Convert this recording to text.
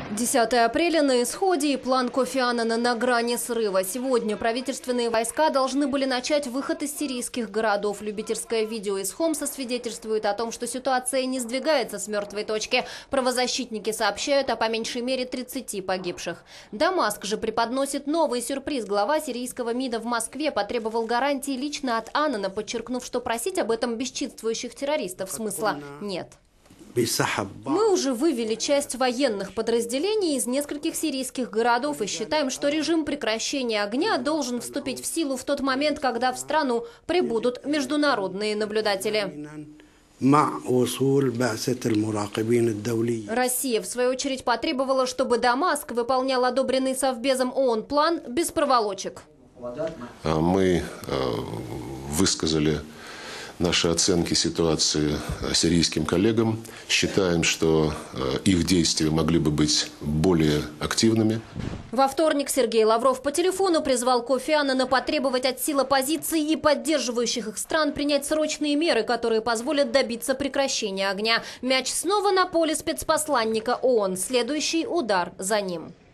10 апреля на исходе, и план Кофи Аннана на грани срыва. Сегодня правительственные войска должны были начать выход из сирийских городов. Любительское видео из Хомса свидетельствует о том, что ситуация не сдвигается с мертвой точки. Правозащитники сообщают о по меньшей мере 30 погибших. Дамаск же преподносит новый сюрприз. Глава сирийского МИДа в Москве потребовал гарантии лично от Аннана, подчеркнув, что просить об этом бесчинствующих террористов смысла нет. Мы уже вывели часть военных подразделений из нескольких сирийских городов и считаем, что режим прекращения огня должен вступить в силу в тот момент, когда в страну прибудут международные наблюдатели. Россия, в свою очередь, потребовала, чтобы Дамаск выполнял одобренный Совбезом ООН план без проволочек. Мы высказали наши оценки ситуации сирийским коллегам. Считаем, что их действия могли бы быть более активными. Во вторник Сергей Лавров по телефону призвал Кофи Аннана потребовать от сил оппозиции и поддерживающих их стран принять срочные меры, которые позволят добиться прекращения огня. Мяч снова на поле спецпосланника ООН. Следующий удар за ним.